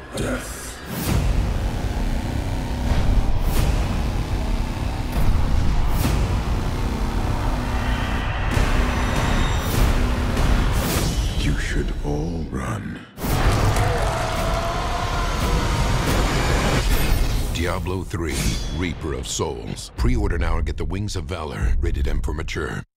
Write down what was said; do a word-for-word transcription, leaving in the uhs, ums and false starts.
death. You should all run. Diablo three, Reaper of Souls. Pre-order now and get the Wings of Valor. Rated M for mature.